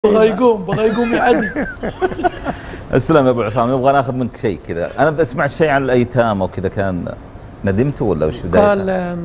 بغى يقوم يعدي. اسلم يا ابو عصام، نبغى ناخذ منك شيء كذا. انا سمعت شيء عن الايتام وكذا، كان ندمت ولا وش بدايته؟ قال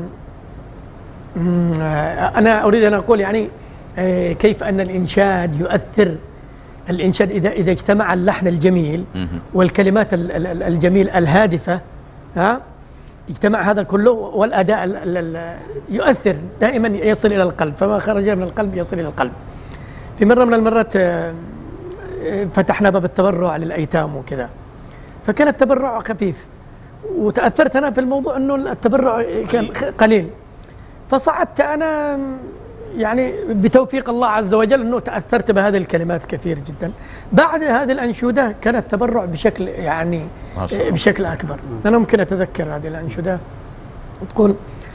انا اريد ان اقول يعني كيف ان الانشاد يؤثر. الانشاد اذا اجتمع اللحن الجميل والكلمات الجميل الهادفه، اجتمع هذا كله، والاداء يؤثر دائما، يصل الى القلب، فما خرج من القلب يصل الى القلب. في مرة من المرات فتحنا باب التبرع للأيتام وكذا، فكان التبرع خفيف، وتأثرت أنا في الموضوع أنه التبرع كان قليل، فصعدت أنا يعني بتوفيق الله عز وجل أنه تأثرت بهذه الكلمات كثير جدا. بعد هذه الأنشودة كان التبرع بشكل يعني بشكل أكبر. أنا ممكن أتذكر هذه الأنشودة تقول: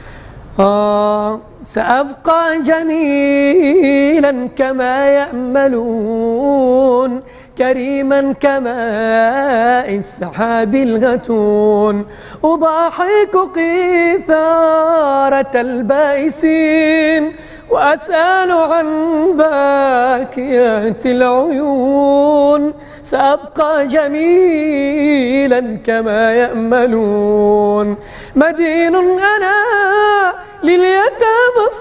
سأبقى جميلا كما يأملون، كريما كماء السحاب الغتون، أضاحك قيثارة البائسين، وأسأل عن باكيات العيون. سأبقى جميلا كما يأملون، مدين أنا لليتامى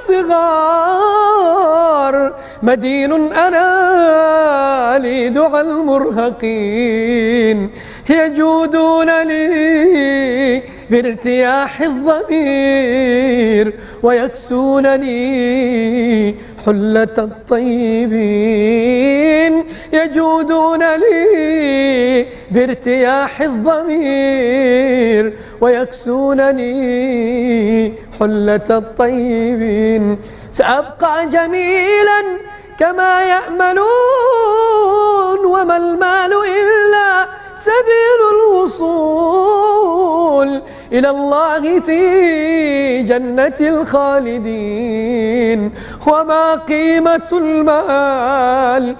الصغار، مدين أنا لدعى المرهقين، يجودون لي بارتياح الضمير، ويكسونني حلة الطيبين، يجودون لي بارتياح الضمير، ويكسونني حلة الطيبين. سأبقى جميلا كما يأملون، وما المال إلا سبيل الوصول إلى الله في جنة الخالدين، وما قيمة المال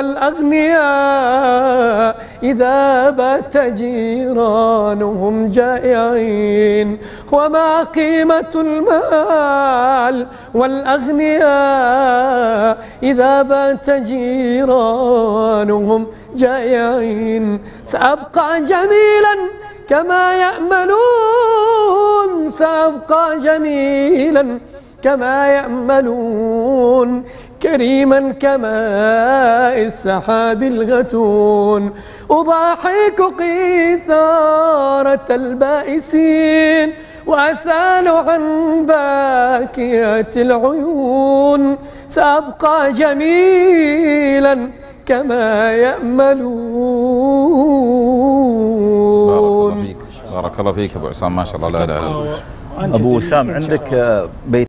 والأغنياء إذا بات جيرانهم جائعين، وما قيمة المال والأغنياء إذا بات جيرانهم جائعين. سأبقى جميلا كما يأملون، سأبقى جميلا كما يأملون، كريما كماء السحاب الغتون، أضاحك قيثارة البائسين، وأسأل عن باكيات العيون. سأبقى جميلا كما يأملون. بارك الله فيك ابو عصام، ما شاء الله. لا لا ابو وسام، عندك بيت